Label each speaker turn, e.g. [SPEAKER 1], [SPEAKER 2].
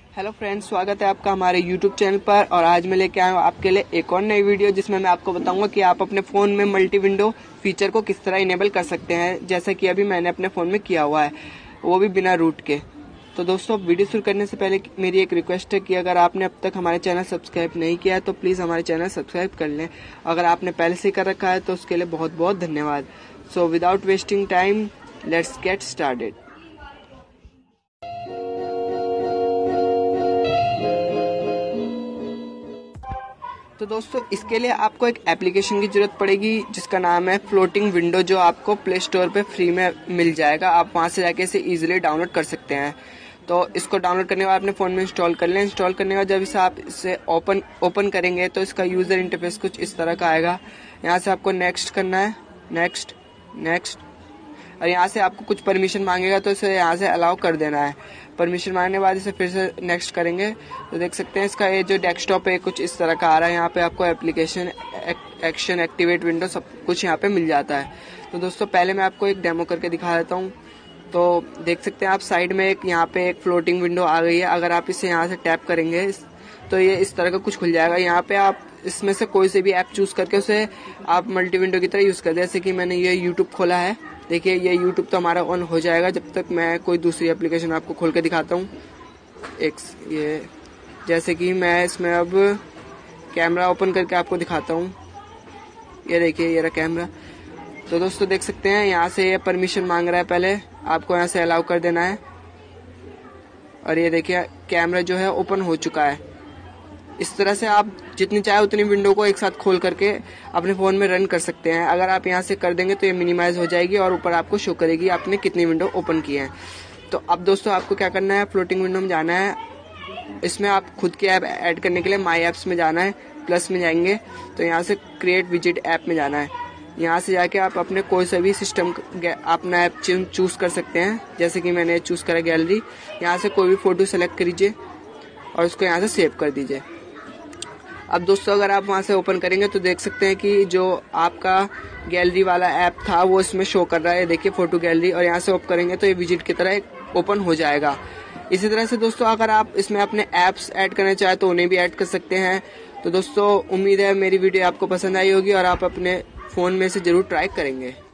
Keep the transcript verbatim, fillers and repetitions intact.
[SPEAKER 1] Hello friends, स्वागत है आपका हमारे यूट्यूब चैनल पर। और आज मैं लेके आया हूँ आपके लिए एक और नई वीडियो, जिसमें मैं आपको बताऊंगा कि आप अपने फ़ोन में मल्टी विंडो फीचर को किस तरह इनेबल कर सकते हैं, जैसा कि अभी मैंने अपने फ़ोन में किया हुआ है, वो भी बिना रूट के। तो दोस्तों, वीडियो शुरू करने से पहले मेरी एक रिक्वेस्ट है कि अगर आपने अब तक हमारे चैनल सब्सक्राइब नहीं किया है तो प्लीज़ हमारे चैनल सब्सक्राइब कर लें। अगर आपने पहले से कर रखा है तो उसके लिए बहुत बहुत धन्यवाद। So without wasting time, let's get started. तो दोस्तों, इसके लिए आपको एक एप्लीकेशन की जरूरत पड़ेगी जिसका नाम है फ्लोटिंग विंडो, जो आपको प्ले स्टोर पे फ्री में मिल जाएगा। आप वहां से जाके इसे इजीली डाउनलोड कर सकते हैं। तो इसको डाउनलोड करने के बाद अपने फ़ोन में इंस्टॉल कर लें। इंस्टॉल करने के बाद जब इसे आप इसे ओपन ओपन करेंगे तो इसका यूज़र इंटरफेस कुछ इस तरह का आएगा। यहाँ से आपको नेक्स्ट करना है, नेक्स्ट नेक्स्ट और यहाँ से आपको कुछ परमिशन मांगेगा तो इसे यहाँ से अलाउ कर देना है। परमिशन मांगने के बाद इसे फिर से नेक्स्ट करेंगे तो देख सकते हैं इसका ये जो डेस्कटॉप है कुछ इस तरह का आ रहा है। यहाँ पे आपको एप्लीकेशन, एक्शन, एक्टिवेट विंडो सब कुछ यहाँ पे मिल जाता है। तो दोस्तों, पहले मैं आपको एक डेमो करके दिखा देता हूँ। तो देख सकते हैं आप साइड में एक यहाँ पे एक फ्लोटिंग विंडो आ गई है। अगर आप इसे यहाँ से टैप करेंगे तो ये इस तरह का कुछ खुल जाएगा। यहाँ पे आप इसमें से कोई से भी ऐप चूज करके उसे आप मल्टी विंडो की तरह यूज कर, जैसे कि मैंने ये यूट्यूब खोला है। देखिए, ये यूट्यूब तो हमारा ऑन हो जाएगा जब तक मैं कोई दूसरी एप्लीकेशन आपको खोल के दिखाता हूँ। एक ये जैसे कि मैं इसमें अब कैमरा ओपन करके आपको दिखाता हूँ। ये देखिए, ये रहा कैमरा। तो दोस्तों, देख सकते हैं यहाँ से ये परमिशन मांग रहा है। पहले आपको यहाँ से अलाउ कर देना है और ये देखिए कैमरा जो है ओपन हो चुका है। इस तरह से आप जितनी चाहे उतनी विंडो को एक साथ खोल करके अपने फ़ोन में रन कर सकते हैं। अगर आप यहाँ से कर देंगे तो ये मिनिमाइज हो जाएगी और ऊपर आपको शो करेगी आपने कितनी विंडो ओपन की है। तो अब दोस्तों, आपको क्या करना है, फ्लोटिंग विंडो में जाना है। इसमें आप खुद की ऐप ऐड करने के लिए माई ऐप्स में जाना है, प्लस में जाएंगे तो यहाँ से क्रिएट विजिट ऐप में जाना है। यहाँ से जाके आप अपने कोई सा भी सिस्टम अपना ऐप चूज़ कर सकते हैं। जैसे कि मैंने चूज़ करा गैलरी। यहाँ से कोई भी फ़ोटो सेलेक्ट करीजिए और उसको यहाँ से सेव कर दीजिए। अब दोस्तों, अगर आप वहां से ओपन करेंगे तो देख सकते हैं कि जो आपका गैलरी वाला ऐप था वो इसमें शो कर रहा है। देखिए, फोटो गैलरी, और यहाँ से ओपन करेंगे तो ये विजिट की तरह ओपन हो जाएगा। इसी तरह से दोस्तों, अगर आप इसमें अपने ऐप्स ऐड करना चाहे तो उन्हें भी ऐड कर सकते हैं। तो दोस्तों, उम्मीद है मेरी वीडियो आपको पसंद आई होगी और आप अपने फ़ोन में से ज़रूर ट्राई करेंगे।